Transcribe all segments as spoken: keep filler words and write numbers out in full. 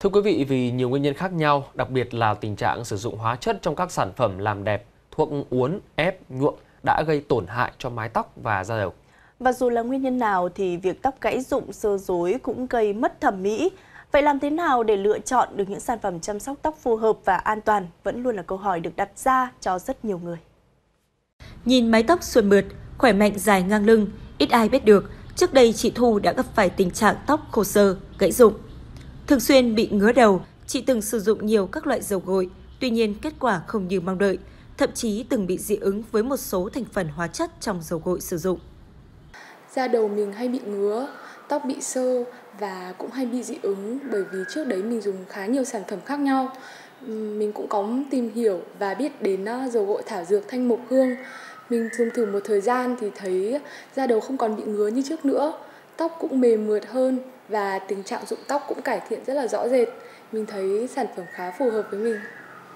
Thưa quý vị, vì nhiều nguyên nhân khác nhau, đặc biệt là tình trạng sử dụng hóa chất trong các sản phẩm làm đẹp, thuốc uốn, ép, nhuộm đã gây tổn hại cho mái tóc và da đầu. Và dù là nguyên nhân nào thì việc tóc gãy rụng, xơ rối cũng gây mất thẩm mỹ. Vậy làm thế nào để lựa chọn được những sản phẩm chăm sóc tóc phù hợp và an toàn vẫn luôn là câu hỏi được đặt ra cho rất nhiều người. Nhìn mái tóc xuân mượt, khỏe mạnh dài ngang lưng, ít ai biết được trước đây chị Thu đã gặp phải tình trạng tóc khô xơ, gãy rụng. Thường xuyên bị ngứa đầu, chị từng sử dụng nhiều các loại dầu gội, tuy nhiên kết quả không như mong đợi, thậm chí từng bị dị ứng với một số thành phần hóa chất trong dầu gội sử dụng. Da đầu mình hay bị ngứa, tóc bị xơ và cũng hay bị dị ứng bởi vì trước đấy mình dùng khá nhiều sản phẩm khác nhau. Mình cũng có tìm hiểu và biết đến dầu gội thảo dược thanh mộc hương. Mình dùng thử một thời gian thì thấy da đầu không còn bị ngứa như trước nữa, tóc cũng mềm mượt hơn và tình trạng rụng tóc cũng cải thiện rất là rõ rệt. Mình thấy sản phẩm khá phù hợp với mình.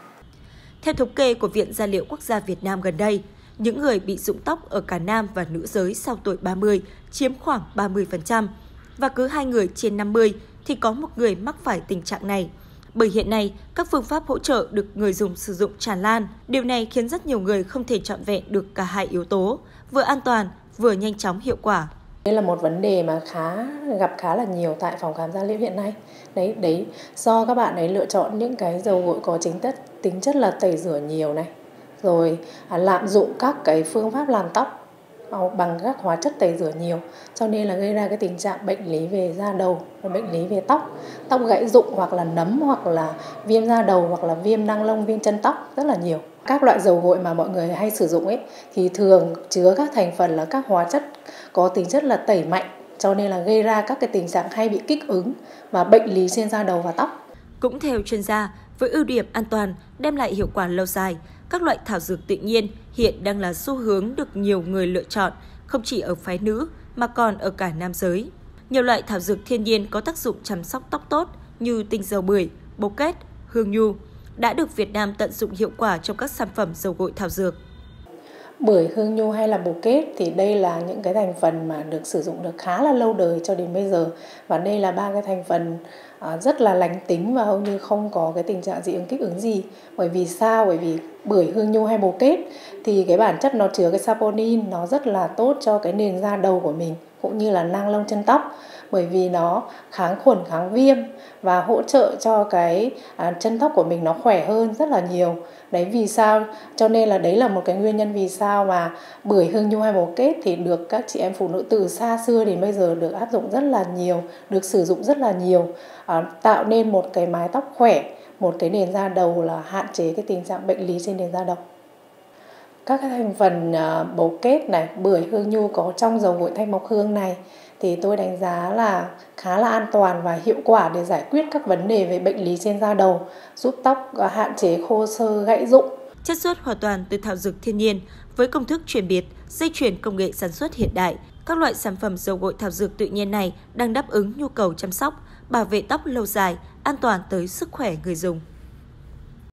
Theo thống kê của Viện Da liễu Quốc gia Việt Nam gần đây, những người bị rụng tóc ở cả nam và nữ giới sau tuổi ba mươi chiếm khoảng ba mươi phần trăm và cứ hai người trên năm mươi thì có một người mắc phải tình trạng này. Bởi hiện nay, các phương pháp hỗ trợ được người dùng sử dụng tràn lan. Điều này khiến rất nhiều người không thể trọn vẹn được cả hai yếu tố, vừa an toàn, vừa nhanh chóng hiệu quả. Đây là một vấn đề mà khá gặp khá là nhiều tại phòng khám da liễu hiện nay. Đấy, đấy do các bạn ấy lựa chọn những cái dầu gội có chính chất tính chất là tẩy rửa nhiều này, rồi à, lạm dụng các cái phương pháp làm tóc bằng các hóa chất tẩy rửa nhiều, cho nên là gây ra cái tình trạng bệnh lý về da đầu và bệnh lý về tóc, tóc gãy rụng hoặc là nấm hoặc là viêm da đầu hoặc là viêm nang lông, viêm chân tóc rất là nhiều. Các loại dầu gội mà mọi người hay sử dụng ấy thì thường chứa các thành phần là các hóa chất có tính chất là tẩy mạnh, cho nên là gây ra các cái tình trạng hay bị kích ứng và bệnh lý trên da đầu và tóc. Cũng theo chuyên gia, với ưu điểm an toàn, đem lại hiệu quả lâu dài, các loại thảo dược tự nhiên hiện đang là xu hướng được nhiều người lựa chọn, không chỉ ở phái nữ mà còn ở cả nam giới. Nhiều loại thảo dược thiên nhiên có tác dụng chăm sóc tóc tốt như tinh dầu bưởi, bồ kết, hương nhu đã được Việt Nam tận dụng hiệu quả trong các sản phẩm dầu gội thảo dược. Bưởi, hương nhu hay là bồ kết thì đây là những cái thành phần mà được sử dụng được khá là lâu đời cho đến bây giờ, và đây là ba cái thành phần rất là lành tính và hầu như không có cái tình trạng dị ứng kích ứng gì. Bởi vì sao? Bởi vì bưởi, hương nhu hay bồ kết thì cái bản chất nó chứa cái saponin, nó rất là tốt cho cái nền da đầu của mình cũng như là nang lông chân tóc, bởi vì nó kháng khuẩn, kháng viêm và hỗ trợ cho cái à, chân tóc của mình nó khỏe hơn rất là nhiều. Đấy vì sao? Cho nên là đấy là một cái nguyên nhân vì sao mà bưởi, hương nhu hay bồ kết thì được các chị em phụ nữ từ xa xưa đến bây giờ được áp dụng rất là nhiều, được sử dụng rất là nhiều, à, tạo nên một cái mái tóc khỏe, một cái nền da đầu là hạn chế cái tình trạng bệnh lý trên nền da đầu. Các cái thành phần uh, bồ kết này, bưởi, hương nhu có trong dầu gội thanh mộc hương này thì tôi đánh giá là khá là an toàn và hiệu quả để giải quyết các vấn đề về bệnh lý trên da đầu, giúp tóc uh, hạn chế khô xơ, gãy rụng. Chất xuất hoàn toàn từ thảo dược thiên nhiên với công thức chuyên biệt, dây chuyền công nghệ sản xuất hiện đại. Các loại sản phẩm dầu gội thảo dược tự nhiên này đang đáp ứng nhu cầu chăm sóc, bảo vệ tóc lâu dài, an toàn tới sức khỏe người dùng.